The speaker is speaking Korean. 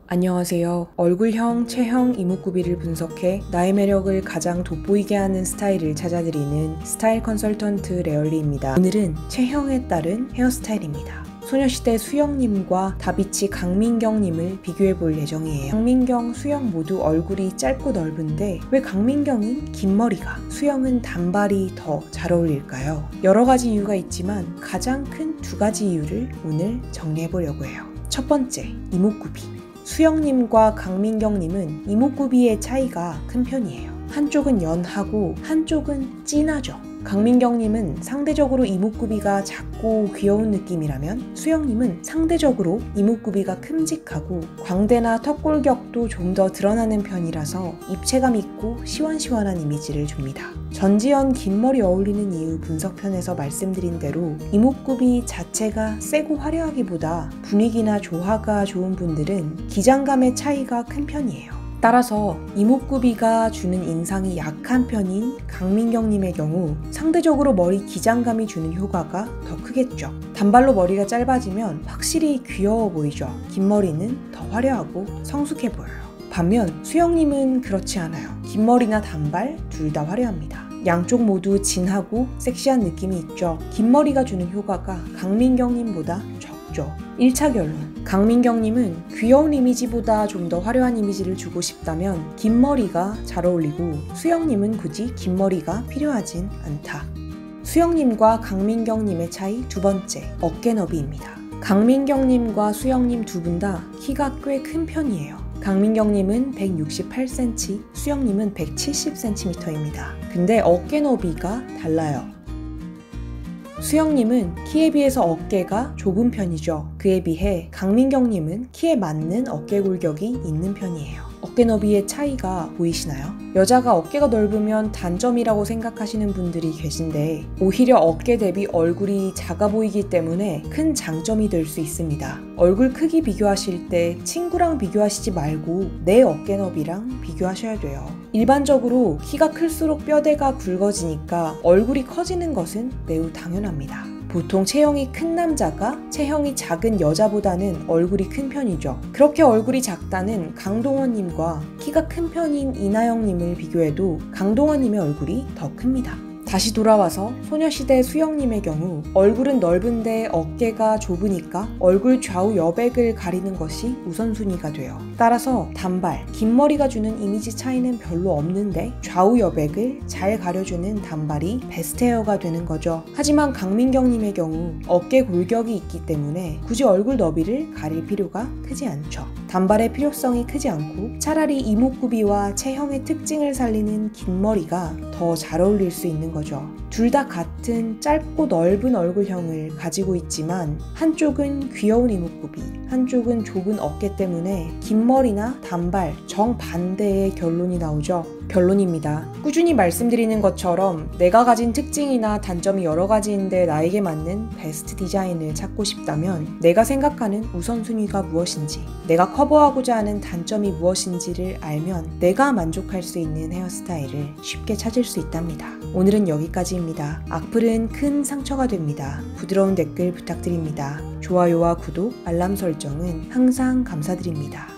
안녕하세요. 얼굴형, 체형, 이목구비를 분석해 나의 매력을 가장 돋보이게 하는 스타일을 찾아드리는 스타일 컨설턴트 레얼리입니다. 오늘은 체형에 따른 헤어스타일입니다. 소녀시대 수영님과 다비치 강민경님을 비교해볼 예정이에요. 강민경, 수영 모두 얼굴이 짧고 넓은데 왜 강민경은 긴 머리가, 수영은 단발이 더 잘 어울릴까요? 여러 가지 이유가 있지만 가장 큰 두 가지 이유를 오늘 정리해보려고 해요. 첫 번째, 이목구비. 수영님과 강민경님은 이목구비의 차이가 큰 편이에요. 한쪽은 연하고 한쪽은 진하죠. 강민경님은 상대적으로 이목구비가 작고 귀여운 느낌이라면 수영님은 상대적으로 이목구비가 큼직하고 광대나 턱골격도 좀 더 드러나는 편이라서 입체감 있고 시원시원한 이미지를 줍니다. 전지현 긴 머리 어울리는 이유 분석편에서 말씀드린 대로 이목구비 자체가 세고 화려하기보다 분위기나 조화가 좋은 분들은 기장감의 차이가 큰 편이에요. 따라서 이목구비가 주는 인상이 약한 편인 강민경님의 경우 상대적으로 머리 기장감이 주는 효과가 더 크겠죠. 단발로 머리가 짧아지면 확실히 귀여워 보이죠. 긴 머리는 더 화려하고 성숙해 보여요. 반면 수영님은 그렇지 않아요. 긴 머리나 단발 둘 다 화려합니다. 양쪽 모두 진하고 섹시한 느낌이 있죠. 긴 머리가 주는 효과가 강민경님보다 적죠. 1차 결론. 강민경님은 귀여운 이미지보다 좀 더 화려한 이미지를 주고 싶다면 긴 머리가 잘 어울리고 수영님은 굳이 긴 머리가 필요하진 않다. 수영님과 강민경님의 차이 두 번째, 어깨 너비입니다. 강민경님과 수영님 두 분 다 키가 꽤 큰 편이에요. 강민경님은 168cm, 수영님은 170cm입니다. 근데 어깨 너비가 달라요. 수영님은 키에 비해서 어깨가 좁은 편이죠. 그에 비해 강민경님은 키에 맞는 어깨 골격이 있는 편이에요. 어깨 너비의 차이가 보이시나요? 여자가 어깨가 넓으면 단점이라고 생각하시는 분들이 계신데 오히려 어깨 대비 얼굴이 작아 보이기 때문에 큰 장점이 될 수 있습니다. 얼굴 크기 비교하실 때 친구랑 비교하시지 말고 내 어깨 너비랑 비교하셔야 돼요. 일반적으로 키가 클수록 뼈대가 굵어지니까 얼굴이 커지는 것은 매우 당연합니다. 보통 체형이 큰 남자가 체형이 작은 여자보다는 얼굴이 큰 편이죠. 그렇게 얼굴이 작다는 강동원님과 키가 큰 편인 이나영님을 비교해도 강동원님의 얼굴이 더 큽니다. 다시 돌아와서 소녀시대 수영님의 경우 얼굴은 넓은데 어깨가 좁으니까 얼굴 좌우 여백을 가리는 것이 우선순위가 돼요. 따라서 단발, 긴 머리가 주는 이미지 차이는 별로 없는데 좌우 여백을 잘 가려주는 단발이 베스트 헤어가 되는 거죠. 하지만 강민경님의 경우 어깨 골격이 있기 때문에 굳이 얼굴 너비를 가릴 필요가 크지 않죠. 단발의 필요성이 크지 않고 차라리 이목구비와 체형의 특징을 살리는 긴 머리가 더 잘 어울릴 수 있는 거죠. 둘 다 같은 짧고 넓은 얼굴형을 가지고 있지만 한쪽은 귀여운 이목구비, 한쪽은 좁은 어깨 때문에 긴 머리나 단발 정반대의 결론이 나오죠. 결론입니다. 꾸준히 말씀드리는 것처럼 내가 가진 특징이나 단점이 여러 가지인데 나에게 맞는 베스트 디자인을 찾고 싶다면 내가 생각하는 우선순위가 무엇인지, 내가 커버하고자 하는 단점이 무엇인지를 알면 내가 만족할 수 있는 헤어스타일을 쉽게 찾을 수 있답니다. 오늘은 여기까지입니다. 악플은 큰 상처가 됩니다. 부드러운 댓글 부탁드립니다. 좋아요와 구독, 알람 설정은 항상 감사드립니다.